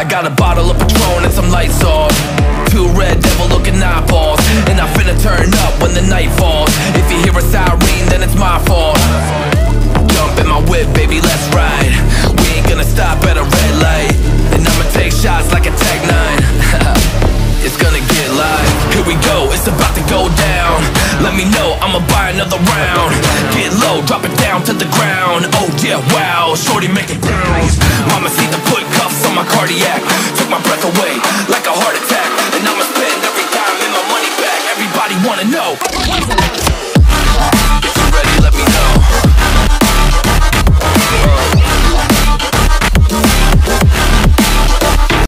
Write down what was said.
got a bottle of Patron and some lights off, two red devil looking eyeballs, and I finna turn up when the night falls. If you hear a siren, then it's my fault. Jump in my whip, baby, let's ride. We ain't gonna stop at a red light, and I'ma take shots like a Tech 9. It's gonna get live. Here we go, it's about to go down. Let me know, I'ma buy another round. Get low, drop it down to the ground. Oh yeah, wow, shorty make it bounce. Mama see the put cuffs on my cardiac. Took my breath away like a heart attack. And I'ma spend every dime in my money bag. Everybody wanna know.